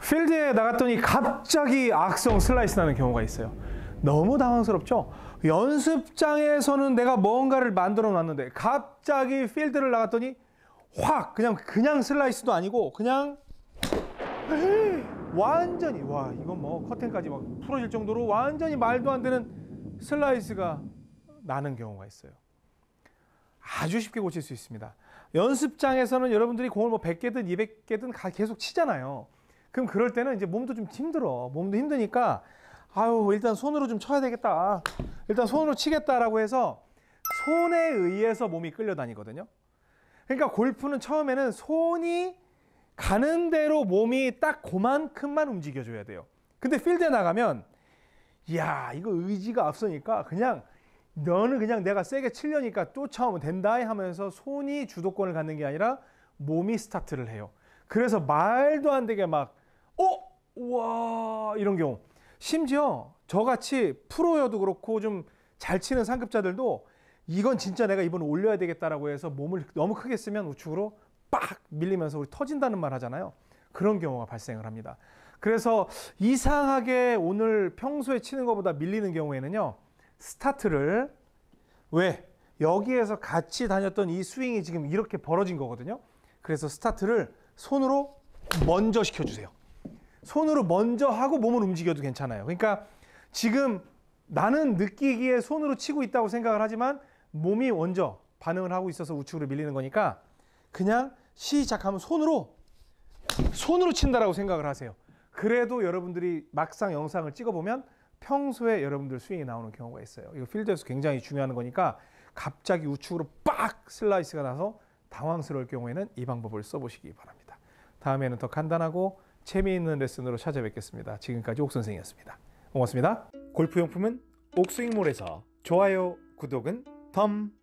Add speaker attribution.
Speaker 1: 필드에 나갔더니 갑자기 악성 슬라이스 나는 경우가 있어요. 너무 당황스럽죠? 연습장에서는 내가 뭔가를 만들어 놨는데 갑자기 필드를 나갔더니 확 그냥 슬라이스도 아니고 그냥 완전히 와 이건 뭐 커튼까지 막 풀어질 정도로 완전히 말도 안 되는 슬라이스가 나는 경우가 있어요. 아주 쉽게 고칠 수 있습니다. 연습장에서는 여러분들이 공을 뭐 100개든 200개든 계속 치잖아요. 그럼 그럴 때는 이제 몸도 좀 힘들어. 몸도 힘드니까 아유 일단 손으로 좀 쳐야 되겠다. 일단 손으로 치겠다라고 해서 손에 의해서 몸이 끌려다니거든요. 그러니까 골프는 처음에는 손이 가는 대로 몸이 딱 그만큼만 움직여줘야 돼요. 근데 필드에 나가면 이야 이거 의지가 앞서니까 그냥 너는 그냥 내가 세게 치려니까 쫓아오면 된다 하면서 손이 주도권을 갖는 게 아니라 몸이 스타트를 해요. 그래서 말도 안 되게 막 우와 이런 경우. 심지어 저같이 프로여도 그렇고 좀 잘 치는 상급자들도 이건 진짜 내가 이번에 올려야 되겠다라고 해서 몸을 너무 크게 쓰면 우측으로 빡 밀리면서 우리 터진다는 말 하잖아요. 그런 경우가 발생을 합니다. 그래서 이상하게 오늘 평소에 치는 것보다 밀리는 경우에는요. 스타트를 왜? 여기에서 같이 다녔던 이 스윙이 지금 이렇게 벌어진 거거든요. 그래서 스타트를 손으로 먼저 시켜주세요. 손으로 먼저 하고 몸을 움직여도 괜찮아요. 그러니까 지금 나는 느끼기에 손으로 치고 있다고 생각을 하지만 몸이 먼저 반응을 하고 있어서 우측으로 밀리는 거니까 그냥 시작하면 손으로 친다라고 생각을 하세요. 그래도 여러분들이 막상 영상을 찍어보면 평소에 여러분들 스윙이 나오는 경우가 있어요. 이거 필드에서 굉장히 중요한 거니까 갑자기 우측으로 빡 슬라이스가 나서 당황스러울 경우에는 이 방법을 써보시기 바랍니다. 다음에는 더 간단하고 재미있는 레슨으로 찾아뵙겠습니다. 지금까지 옥선생이었습니다. 고맙습니다. 골프용품은 옥스윙몰에서 좋아요, 구독은 덤